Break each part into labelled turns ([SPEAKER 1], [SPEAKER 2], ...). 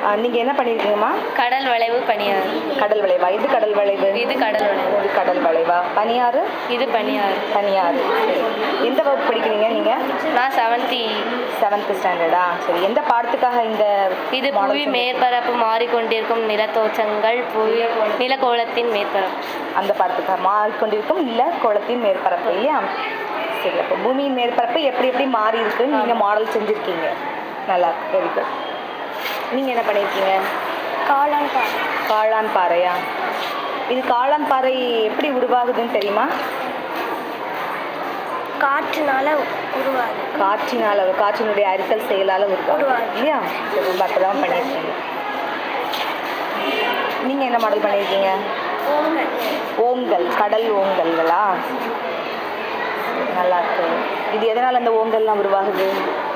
[SPEAKER 1] நீங்கள் என்ன பண்ணியிருக்கீங்கம்மா?
[SPEAKER 2] கடல் வளைவு பனியாறு.
[SPEAKER 1] கடல் வளைவா? இது கடல் வளைவு.
[SPEAKER 2] இது கடல் வளைவு.
[SPEAKER 1] இது கடல் வளைவா? பனியாறு.
[SPEAKER 2] இது பனியாறு.
[SPEAKER 1] பனியாறு. எந்த வகுப்பு படிக்கிறீங்க நீங்கள்?
[SPEAKER 2] நான்
[SPEAKER 1] 7th ஸ்டாண்டர்டா? சரி. எந்த பாடத்துக்காக இந்த
[SPEAKER 2] இது புவி மேற்பரப்பு மாறிக்கொண்டிருக்கும் நிலத்தோற்றங்கள், புவி நிலக்கோளத்தின் மேற்பரப்பு.
[SPEAKER 1] அந்த பாடத்துக்காக மாறிக்கொண்டிருக்கும் நிலக்கோளத்தின் மேற்பரப்பு இல்லையா? சரி. அப்போ பூமியின் மேற்பரப்பு எப்படி எப்படி மாறி இருக்குன்னு நீங்கள் மாடல் செஞ்சுருக்கீங்க. நல்லா இருக்கு. Very good. நீங்கள் என்ன பண்ணியிருக்கீங்க?
[SPEAKER 2] காளான் பாறை.
[SPEAKER 1] காளான் பாறையா? இது காளான் பாறை எப்படி உருவாகுதுன்னு தெரியுமா?
[SPEAKER 2] காற்றுனால உருவாகுது.
[SPEAKER 1] காற்றினால், காற்றினுடைய அரித்தல் செயலால் உருவாகுது இல்லையா? சரி, ரொம்ப அற்புதமாக பண்ணியிருக்கீங்க. நீங்கள் என்ன மாடல் பண்ணியிருக்கீங்க? ஓங்கல். கடல் ஓங்கல்களா? நல்லா இருக்கு. இது எதனால் அந்த ஓங்கல்லாம் உருவாகுது?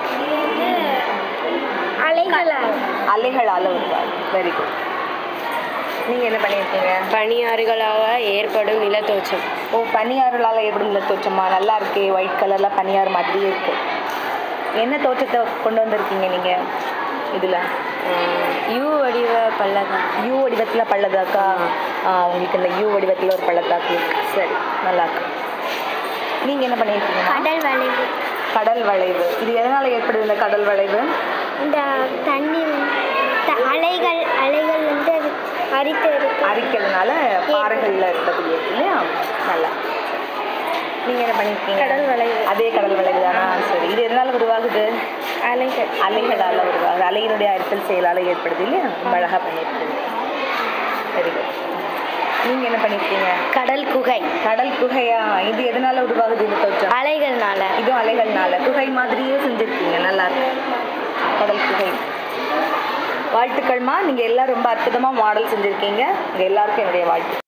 [SPEAKER 1] அலைகளால் உருவாகுது. Very good. நீங்கள் என்ன பண்ணியிருக்கீங்க?
[SPEAKER 2] பனியாறுகளாக ஏற்படும் நிலத்தோற்றம்.
[SPEAKER 1] ஓ, பனியாறுகளால் ஏற்படும் நிலத்தோற்றமா? நல்லா இருக்கே. ஒயிட் கலரில் பனியாறு மாதிரியே இருக்கு. என்ன தோற்றத்தை கொண்டு வந்திருக்கீங்க நீங்கள் இதில்?
[SPEAKER 2] யூ வடிவ பள்ளத்தாக்கு.
[SPEAKER 1] யூ வடிவத்தில் பள்ளத்தாக்கா? உங்களுக்கு இந்த யூ வடிவத்தில் ஒரு பள்ளத்தாக்கு இருக்கு. சரி, நல்லா இருக்கு. நீங்கள் என்ன பண்ணியிருக்கீங்க?
[SPEAKER 2] கடல் வளைவு.
[SPEAKER 1] கடல் வளைவு. இது எதனால் ஏற்படுது இந்த கடல் வளைவு?
[SPEAKER 2] இந்த தண்ணீர் அலைகள் வந்து
[SPEAKER 1] அரிக்கிறதுனால பாறைகளில் இருக்கக்கூடிய இல்லையா? நல்லா. நீங்கள் என்ன பண்ணியிருக்கீங்க?
[SPEAKER 2] கடல் வளைவு. அதே
[SPEAKER 1] கடல் வளைவு தானா? சரி. இது எதனால் உருவாகுது? அலைகளால் உருவாகுது. அலையினுடைய அரித்தல் செயலால் ஏற்படுது இல்லையா? ரொம்ப அழகாக பண்ணியிருக்கீங்க. சரி. நீங்கள் என்ன பண்ணியிருக்கீங்க?
[SPEAKER 2] கடல் குகை.
[SPEAKER 1] கடல் குகையா? இது எதனால் உருவாகுது இந்த தோற்றம்?
[SPEAKER 2] அலைகள்னால.
[SPEAKER 1] இதுவும் அலைகள்னால. குகை மாதிரியே செஞ்சுருக்கீங்க. நல்லா இருக்கு. கடல் குகை. வாழ்த்துக்கள்மா. நீங்கள் எல்லாம் ரொம்ப அற்புதமாக மாடல் செஞ்சுருக்கீங்க. உங்கள் எல்லாருக்கும் என்னுடைய வாழ்த்து.